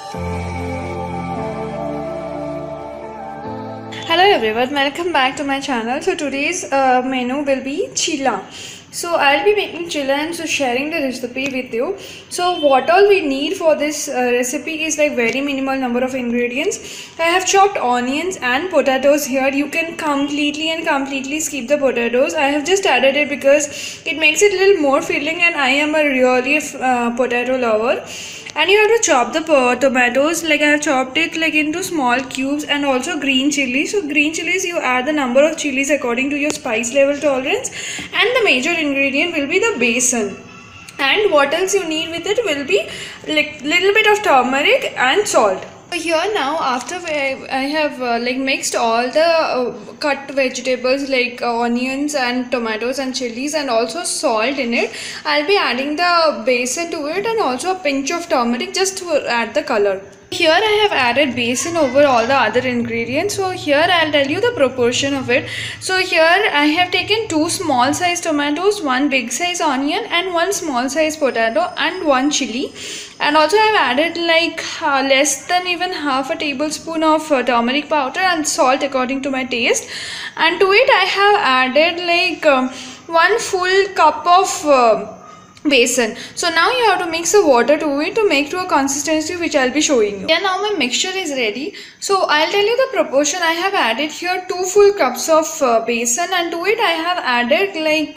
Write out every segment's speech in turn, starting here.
Hello everyone, welcome back to my channel. So today's menu will be chila. So I'll be making chila and so sharing the recipe with you. So what all we need for this recipe is like very minimal number of ingredients. I have chopped onions and potatoes here. You can completely skip the potatoes. I have just added it because it makes it a little more filling, and I am a really potato lover. And you have to chop the tomatoes, like I have chopped it like into small cubes, and also green chillies. So green chillies, you add the number of chillies according to your spice level tolerance, and the major ingredient will be the besan. And what else you need with it will be like little bit of turmeric and salt. So here now, after I have like mixed all the cut vegetables like onions and tomatoes and chilies and also salt in it, I'll be adding the besan to it and also a pinch of turmeric just to add the color. Here I have added besan over all the other ingredients. So here I'll tell you the proportion of it. So here I have taken 2 small size tomatoes, 1 big size onion and 1 small size potato and 1 chili. And also I have added like less than even half a tablespoon of turmeric powder and salt according to my taste. And to it I have added like 1 full cup of besan. So now you have to mix the water to it to make to a consistency which I'll be showing you. Yeah, now my mixture is ready. So I'll tell you the proportion. I have added here 2 full cups of besan, and to it I have added like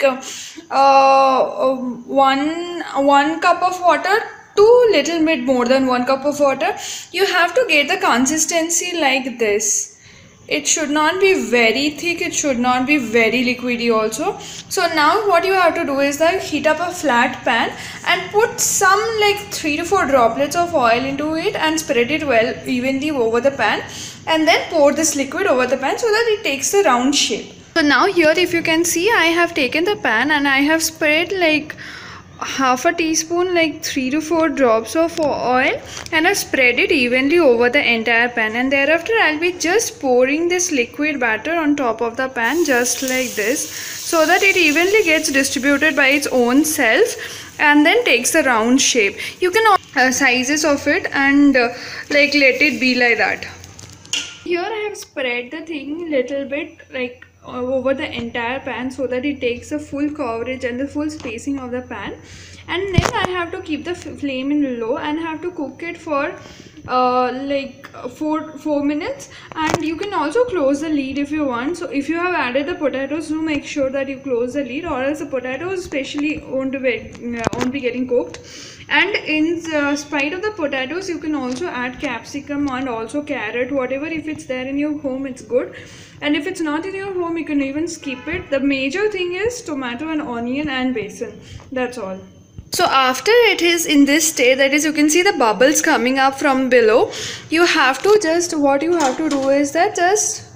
one cup of water to little bit more than 1 cup of water. You have to get the consistency like this. It should not be very thick, it should not be very liquidy also. So now what you have to do is that heat up a flat pan and put some like 3 to 4 droplets of oil into it and spread it well evenly over the pan, and then pour this liquid over the pan so that it takes the round shape. So now here if you can see, I have taken the pan and I have spread like half a teaspoon, like 3 to 4 drops of oil, and I spread it evenly over the entire pan, and thereafter I'll be just pouring this liquid batter on top of the pan just like this, so that it evenly gets distributed by its own self and then takes the round shape. You can sizes of it and like let it be like that. Here I have spread the thing little bit like over the entire pan so that it takes the full coverage and the full spacing of the pan, and then I have to keep the flame in low and have to cook it for like 4 minutes, and you can also close the lid if you want. So if you have added the potatoes, do make sure that you close the lid, or else the potatoes especially won't be getting cooked. And in spite of the potatoes, you can also add capsicum and also carrot, whatever. If it's there in your home, it's good, and if it's not in your home, you can even skip it. The major thing is tomato and onion and besan. That's all. So after it is in this state, that is, you can see the bubbles coming up from below, you have to just, what you have to do is that just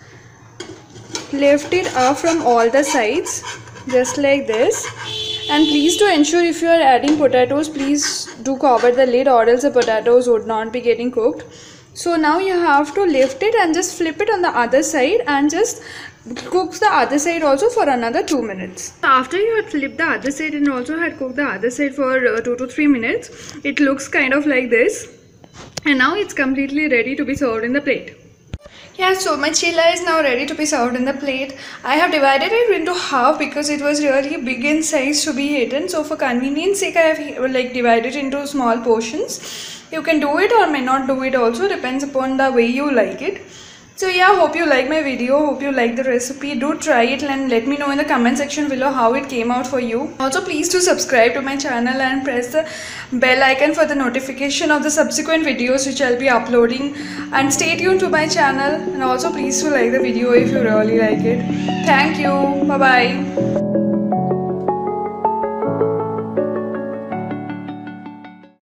lift it up from all the sides just like this. And please do ensure, if you are adding potatoes, please do cover the lid, or else the potatoes would not be getting cooked. So now you have to lift it and just flip it on the other side and just cook the other side also for another 2 minutes. After you had flipped the other side and also had cooked the other side for 2 to 3 minutes, it looks kind of like this. And now it's completely ready to be served in the plate. Yeah, so my chila is now ready to be served in the plate. I have divided it into half because it was really big in size to be eaten. So for convenience sake, I have like divided into small portions. You can do it or may not do it also, depends upon the way you like it. So yeah, hope you like my video, hope you like the recipe. Do try it and let me know in the comment section below how it came out for you. Also please do subscribe to my channel and press the bell icon for the notification of the subsequent videos which I'll be uploading. And stay tuned to my channel, and also please do like the video if you really like it. Thank you. Bye bye.